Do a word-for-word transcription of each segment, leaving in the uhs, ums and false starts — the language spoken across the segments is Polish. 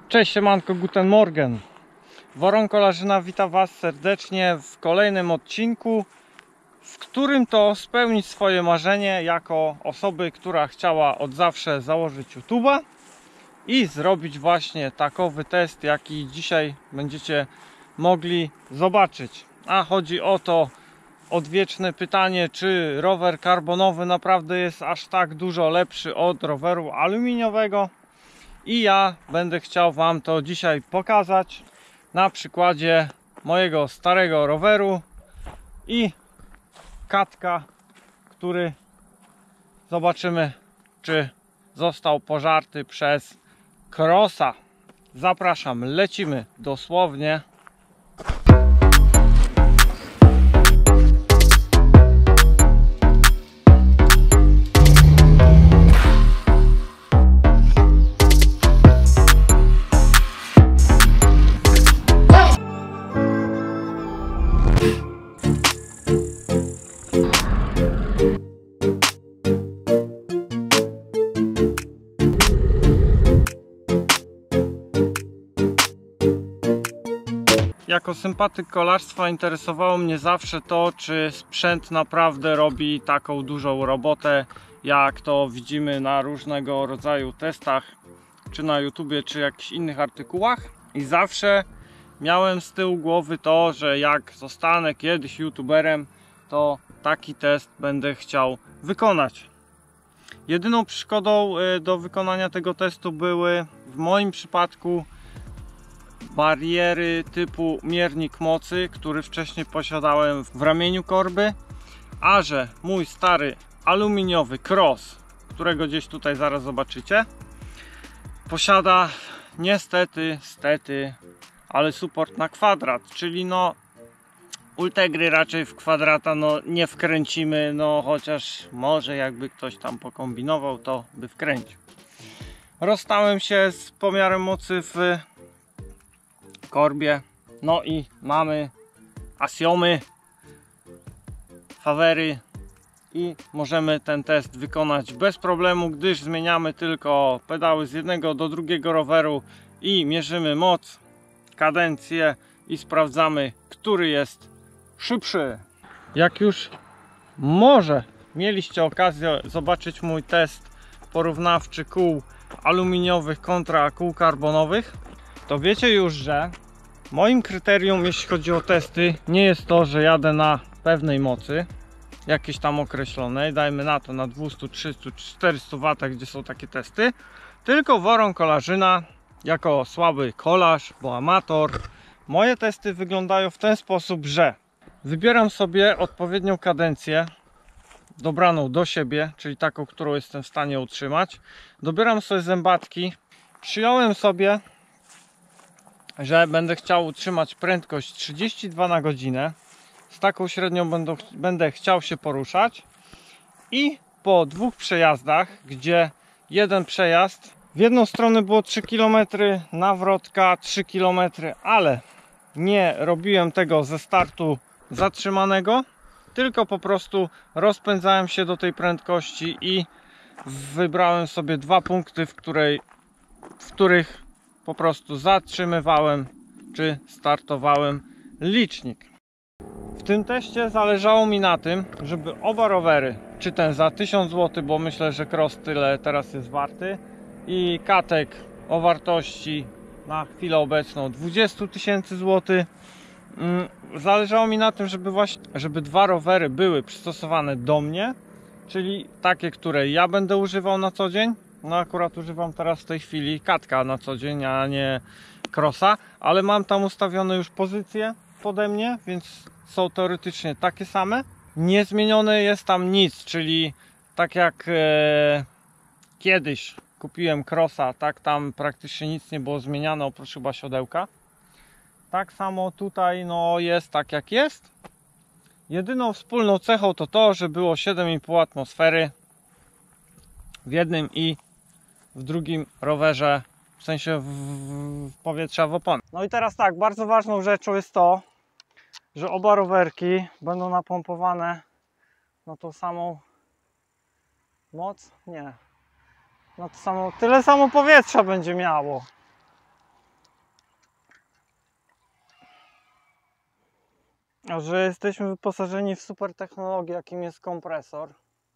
Cześć, siemanko, guten Morgen. Woron Kolarzyna wita Was serdecznie w kolejnym odcinku, w którym to spełnić swoje marzenie jako osoby, która chciała od zawsze założyć YouTube'a i zrobić właśnie takowy test, jaki dzisiaj będziecie mogli zobaczyć. A chodzi o to odwieczne pytanie, czy rower karbonowy naprawdę jest aż tak dużo lepszy od roweru aluminiowego. I ja będę chciał Wam to dzisiaj pokazać na przykładzie mojego starego roweru i katka, który zobaczymy, czy został pożarty przez Crossa. Zapraszam, lecimy dosłownie. Jako sympatyk kolarstwa interesowało mnie zawsze to, czy sprzęt naprawdę robi taką dużą robotę, jak to widzimy na różnego rodzaju testach, czy na YouTubie, czy jakichś innych artykułach. I zawsze miałem z tyłu głowy to, że jak zostanę kiedyś YouTuberem, to taki test będę chciał wykonać. Jedyną przeszkodą do wykonania tego testu były w moim przypadku bariery typu miernik mocy, który wcześniej posiadałem w ramieniu korby, a że mój stary aluminiowy Cross, którego gdzieś tutaj zaraz zobaczycie, posiada niestety, stety, ale support na kwadrat, czyli no Ultegry raczej w kwadrata no nie wkręcimy, no chociaż może jakby ktoś tam pokombinował, to by wkręcił. Rozstałem się z pomiarem mocy w korbie, no i mamy asiomy, fawery i możemy ten test wykonać bez problemu, gdyż zmieniamy tylko pedały z jednego do drugiego roweru i mierzymy moc, kadencję i sprawdzamy, który jest szybszy. Jak już może mieliście okazję zobaczyć mój test porównawczy kół aluminiowych kontra kół karbonowych, to wiecie już, że moim kryterium, jeśli chodzi o testy, nie jest to, że jadę na pewnej mocy jakiejś tam określonej, dajmy na to na dwieście, trzysta, czterysta watów, gdzie są takie testy, tylko Woron Kolarzyna jako słaby kolarz, bo amator, moje testy wyglądają w ten sposób, że wybieram sobie odpowiednią kadencję dobraną do siebie, czyli taką, którą jestem w stanie utrzymać, dobieram sobie zębatki, przyjąłem sobie, że będę chciał utrzymać prędkość trzydzieści dwa na godzinę. Z taką średnią będę, będę chciał się poruszać. I po dwóch przejazdach, gdzie jeden przejazd w jedną stronę było trzy kilometry, nawrotka trzy kilometry, ale nie robiłem tego ze startu zatrzymanego, tylko po prostu rozpędzałem się do tej prędkości i wybrałem sobie dwa punkty, w, której, w których po prostu zatrzymywałem czy startowałem licznik. W tym teście zależało mi na tym, żeby oba rowery, czy ten za tysiąc złotych, bo myślę, że Cross tyle teraz jest warty, i katek o wartości na chwilę obecną dwadzieścia tysięcy złotych, zależało mi na tym, żeby właśnie, żeby dwa rowery były przystosowane do mnie, czyli takie, które ja będę używał na co dzień. No akurat używam teraz w tej chwili katka na co dzień, a nie Crossa, ale mam tam ustawione już pozycje pode mnie, więc są teoretycznie takie same. Niezmienione jest tam nic, czyli tak jak e, kiedyś kupiłem Crossa, tak tam praktycznie nic nie było zmieniane oprócz chyba siodełka. Tak samo tutaj no jest tak jak jest. Jedyną wspólną cechą to to, że było siedem i pół atmosfery w jednym i w drugim rowerze, w sensie w, w powietrza w opony. No i teraz tak, bardzo ważną rzeczą jest to, że oba rowerki będą napompowane na tą samą moc, nie, na to samo, tyle samo powietrza będzie miało. A że jesteśmy wyposażeni w super technologię, jakim jest kompresor.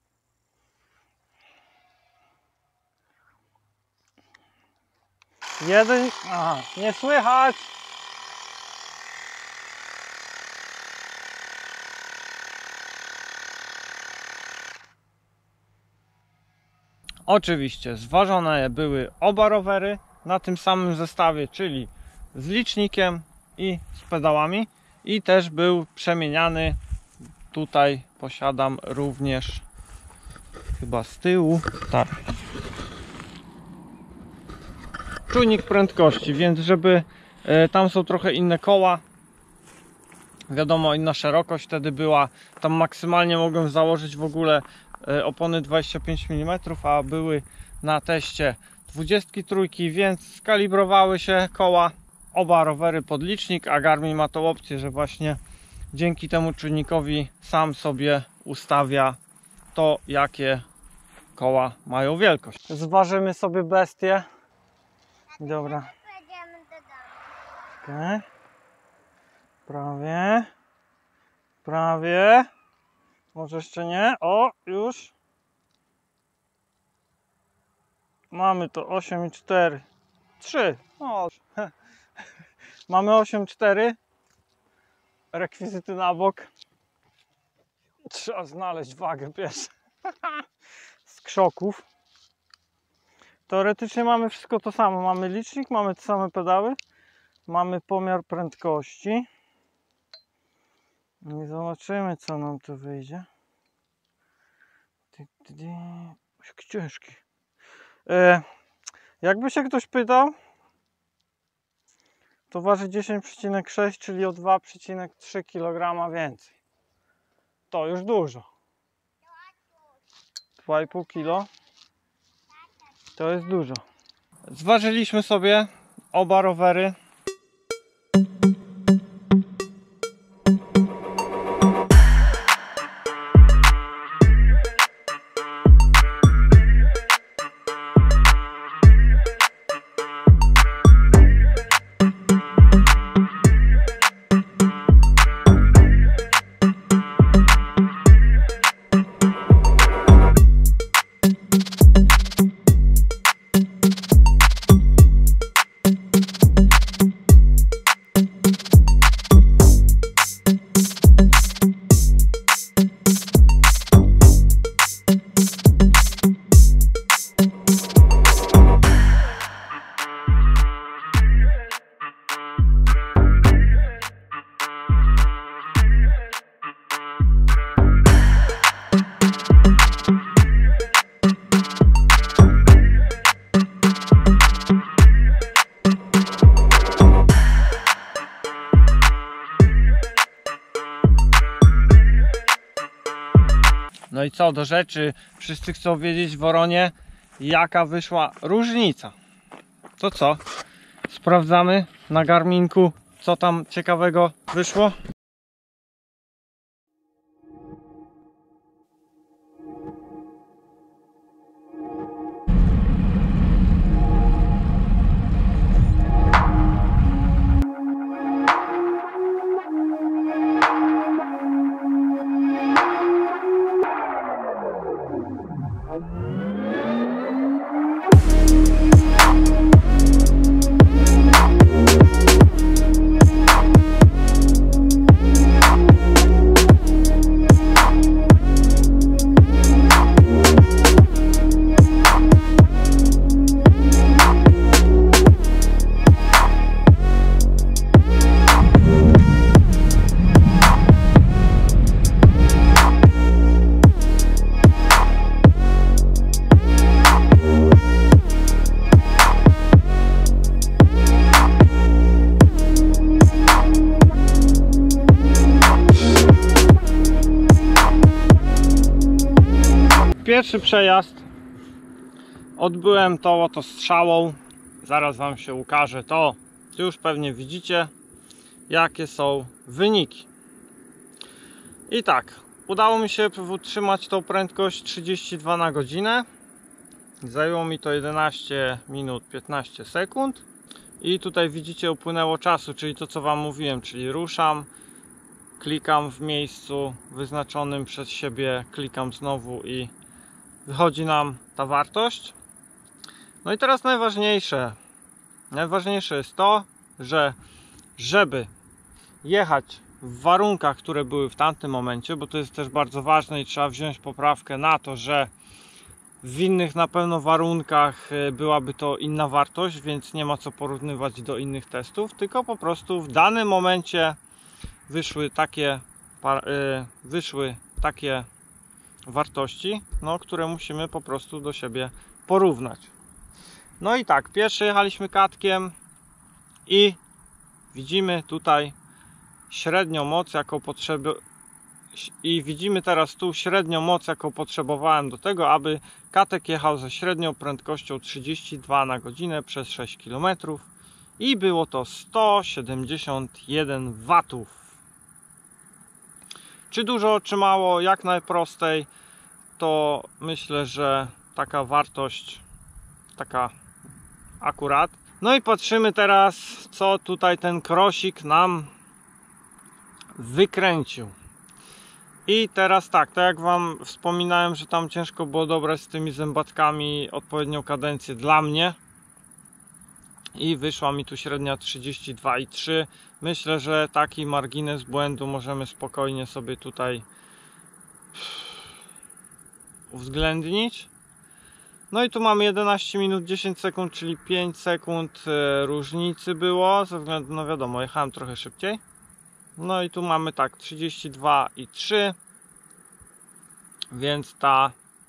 Jeden... Aha, nie słychać! Oczywiście zważone były oba rowery na tym samym zestawie, czyli z licznikiem i z pedałami, i też był przemieniany. Tutaj posiadam również chyba z tyłu, tak, czujnik prędkości, więc żeby e, tam są trochę inne koła, wiadomo, inna szerokość wtedy była, tam maksymalnie mogłem założyć w ogóle e, opony dwadzieścia pięć milimetrów, a były na teście dwudziestki trójki, więc skalibrowały się koła, oba rowery pod licznik, a Garmin ma tą opcję, że właśnie dzięki temu czujnikowi sam sobie ustawia to, jakie koła mają wielkość. Zważymy sobie bestię. Dobra. Okay. Prawie. Prawie. Może jeszcze nie. O, już. Mamy to osiem i cztery. trzy. O. Mamy osiem i cztery. Rekwizyty na bok. Trzeba znaleźć wagę pierwszą. Z krzoków. Teoretycznie mamy wszystko to samo. Mamy licznik, mamy te same pedały. Mamy pomiar prędkości. I zobaczymy, co nam tu wyjdzie. Jaki ciężki. E, jakby się ktoś pytał, to waży dziesięć przecinek sześć, czyli o dwa przecinek trzy kilograma więcej. To już dużo. dwa i pół kilo. To jest dużo. Zważyliśmy sobie oba rowery. No i co do rzeczy, wszyscy chcą wiedzieć w Woronie, jaka wyszła różnica. To co? Sprawdzamy na Garminku, co tam ciekawego wyszło. Pierwszy przejazd odbyłem tą oto strzałą. Zaraz wam się ukaże to. Już pewnie widzicie, jakie są wyniki. I tak, udało mi się utrzymać tą prędkość trzydzieści dwa na godzinę. Zajęło mi to jedenaście minut piętnaście sekund. I tutaj widzicie, upłynęło czasu, czyli to, co wam mówiłem, czyli ruszam, klikam w miejscu wyznaczonym przez siebie, klikam znowu i wychodzi nam ta wartość. No i teraz najważniejsze. Najważniejsze jest to, że żeby jechać w warunkach, które były w tamtym momencie, bo to jest też bardzo ważne i trzeba wziąć poprawkę na to, że w innych na pewno warunkach byłaby to inna wartość, więc nie ma co porównywać do innych testów, tylko po prostu w danym momencie wyszły takie, wyszły takie wartości, no, które musimy po prostu do siebie porównać. No i tak, pierwsze jechaliśmy katkiem i widzimy tutaj średnią moc, jaką potrzeby i widzimy teraz tu średnią moc, jaką potrzebowałem do tego, aby katek jechał ze średnią prędkością trzydzieści dwa na godzinę przez sześć kilometrów i było to sto siedemdziesiąt jeden watów. Czy dużo, czy mało? Jak najprościej, to myślę, że taka wartość, taka akurat. No i patrzymy teraz, co tutaj ten krosik nam wykręcił. I teraz tak, tak jak wam wspominałem, że tam ciężko było dobrać z tymi zębatkami odpowiednią kadencję dla mnie. I wyszła mi tu średnia trzydzieści dwa i trzy. Myślę, że taki margines błędu możemy spokojnie sobie tutaj uwzględnić. No i tu mamy jedenaście minut dziesięć sekund, czyli pięć sekund różnicy było, ze względu, no wiadomo, jechałem trochę szybciej. No i tu mamy tak trzydzieści dwa i trzy, więc ta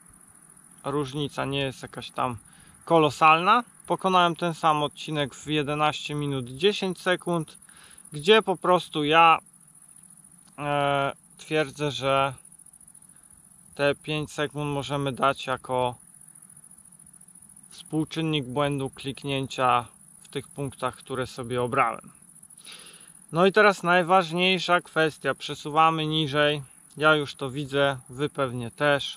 różnica nie jest jakaś tam kolosalna. Pokonałem ten sam odcinek w jedenaście minut dziesięć sekund, gdzie po prostu ja e, twierdzę, że te pięć sekund możemy dać jako współczynnik błędu kliknięcia w tych punktach, które sobie obrałem. No i teraz najważniejsza kwestia. Przesuwamy niżej. Ja już to widzę, wy pewnie też.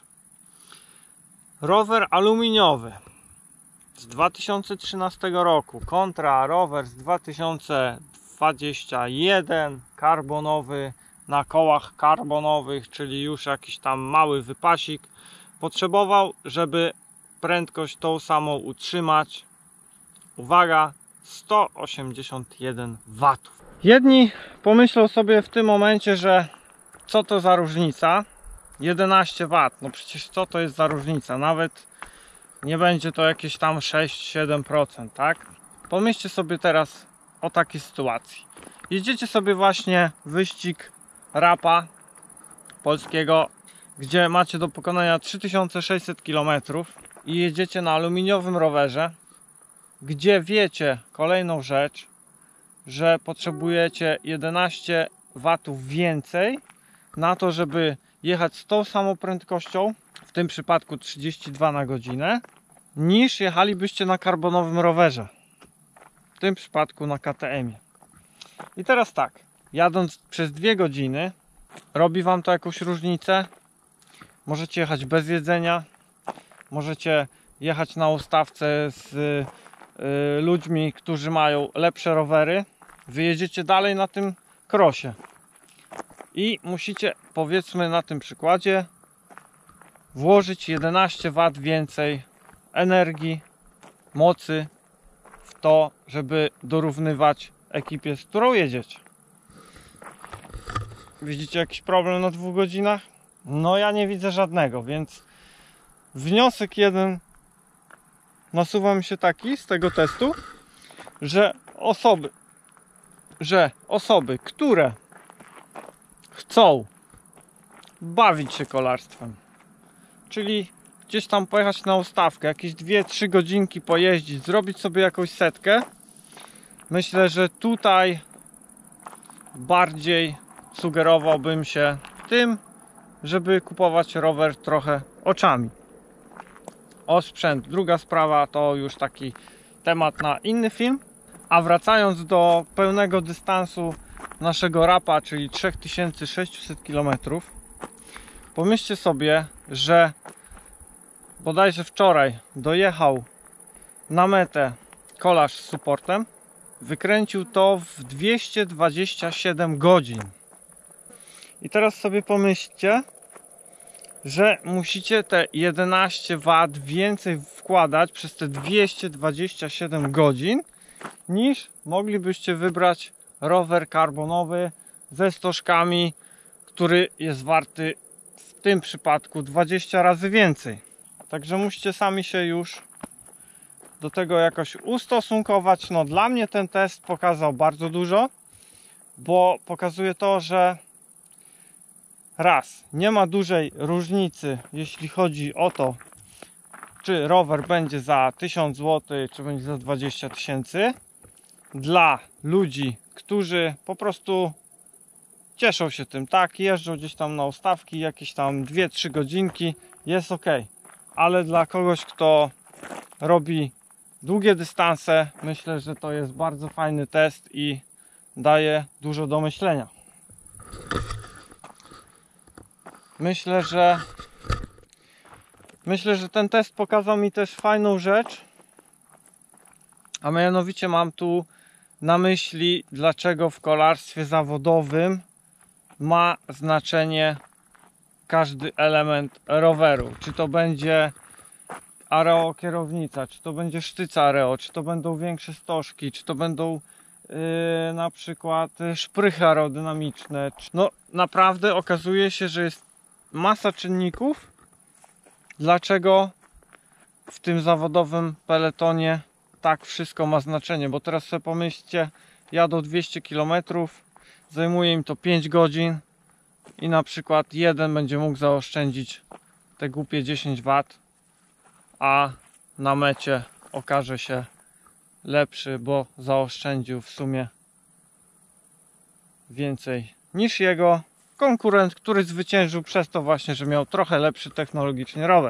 Rower aluminiowy z dwa tysiące trzynastego roku kontra rower z dwa tysiące dwudziestego pierwszego, karbonowy, na kołach karbonowych, czyli już jakiś tam mały wypasik. Potrzebował, żeby prędkość tą samą utrzymać. Uwaga, sto osiemdziesiąt jeden watów. Jedni pomyślą sobie w tym momencie, że co to za różnica? jedenaście watów. No przecież co to jest za różnica? Nawet nie będzie to jakieś tam sześć siedem procent, tak? Pomyślcie sobie teraz o takiej sytuacji. Jedziecie sobie właśnie wyścig rapa polskiego, gdzie macie do pokonania trzy tysiące sześćset kilometrów i jedziecie na aluminiowym rowerze, gdzie wiecie kolejną rzecz, że potrzebujecie jedenaście watów więcej na to, żeby jechać z tą samą prędkością, w tym przypadku trzydzieści dwa na godzinę, niż jechalibyście na karbonowym rowerze, w tym przypadku na K T M-ie. I teraz tak, jadąc przez dwie godziny, robi wam to jakąś różnicę? Możecie jechać bez jedzenia, możecie jechać na ustawce z y, ludźmi, którzy mają lepsze rowery. Wyjedziecie dalej na tym krosie i musicie, powiedzmy na tym przykładzie, włożyć jedenaście watów więcej energii, mocy w to, żeby dorównywać ekipie, z którą jedziecie. Widzicie jakiś problem na dwóch godzinach? No ja nie widzę żadnego, więc wniosek jeden nasuwa mi się taki z tego testu, że osoby, że osoby, które chcą bawić się kolarstwem, czyli gdzieś tam pojechać na ustawkę, jakieś dwie trzy godzinki pojeździć, zrobić sobie jakąś setkę, myślę, że tutaj bardziej sugerowałbym się tym, żeby kupować rower trochę oczami. O sprzęt, druga sprawa, to już taki temat na inny film. A wracając do pełnego dystansu naszego rapa, czyli trzy tysiące sześćset kilometrów, pomyślcie sobie, że bodajże wczoraj dojechał na metę kolarz z supportem, wykręcił to w dwieście dwadzieścia siedem godzin. I teraz sobie pomyślcie, że musicie te jedenaście watów więcej wkładać przez te dwieście dwadzieścia siedem godzin, niż moglibyście wybrać rower karbonowy ze stożkami, który jest warty w tym przypadku dwadzieścia razy więcej. Także musicie sami się już do tego jakoś ustosunkować. No dla mnie ten test pokazał bardzo dużo, bo pokazuje to, że raz, nie ma dużej różnicy, jeśli chodzi o to, czy rower będzie za tysiąc złotych, czy będzie za dwadzieścia tysięcy. Dla ludzi, którzy po prostu cieszą się tym, tak, jeżdżą gdzieś tam na ustawki, jakieś tam dwie trzy godzinki, jest ok. Ale dla kogoś, kto robi długie dystanse, myślę, że to jest bardzo fajny test i daje dużo do myślenia. Myślę, że myślę, że ten test pokazał mi też fajną rzecz, a mianowicie mam tu na myśli, dlaczego w kolarstwie zawodowym ma znaczenie każdy element roweru. Czy to będzie areo kierownica, czy to będzie sztyca areo, czy to będą większe stożki, czy to będą yy, na przykład szprychy aerodynamiczne. No naprawdę okazuje się, że jest masa czynników, dlaczego w tym zawodowym peletonie tak wszystko ma znaczenie. Bo teraz sobie pomyślcie, jadą dwieście kilometrów, zajmuje im to pięć godzin i na przykład jeden będzie mógł zaoszczędzić te głupie dziesięć watów, a na mecie okaże się lepszy, bo zaoszczędził w sumie więcej niż jego konkurent, który zwyciężył przez to właśnie, że miał trochę lepszy technologicznie rower.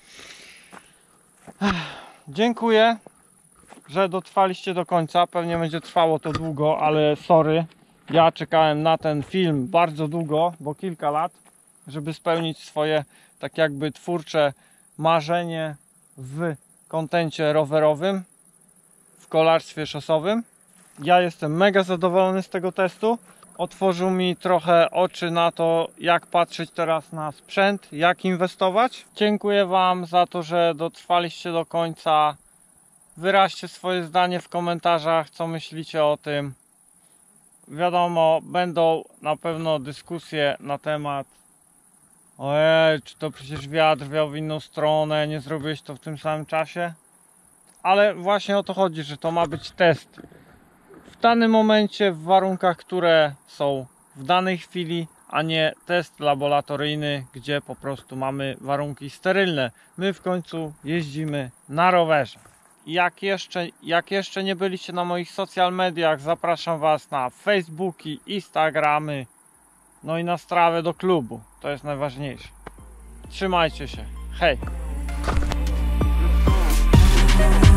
Dziękuję, że dotrwaliście do końca. Pewnie będzie trwało to długo, ale sorry, ja czekałem na ten film bardzo długo, bo kilka lat, żeby spełnić swoje tak jakby twórcze marzenie w kontencie rowerowym, w kolarstwie szosowym. Ja jestem mega zadowolony z tego testu. Otworzył mi trochę oczy na to, jak patrzeć teraz na sprzęt, jak inwestować. Dziękuję Wam za to, że dotrwaliście do końca. Wyraźcie swoje zdanie w komentarzach, co myślicie o tym. Wiadomo, będą na pewno dyskusje na temat: ojej, czy to przecież wiatr wiał w inną stronę, nie zrobiłeś to w tym samym czasie. Ale właśnie o to chodzi, że to ma być test w danym momencie, w warunkach, które są w danej chwili, a nie test laboratoryjny, gdzie po prostu mamy warunki sterylne. My w końcu jeździmy na rowerze. Jak jeszcze, jak jeszcze nie byliście na moich social mediach, zapraszam Was na Facebooki, Instagramy, no i na strawę do klubu. To jest najważniejsze. Trzymajcie się. Hej!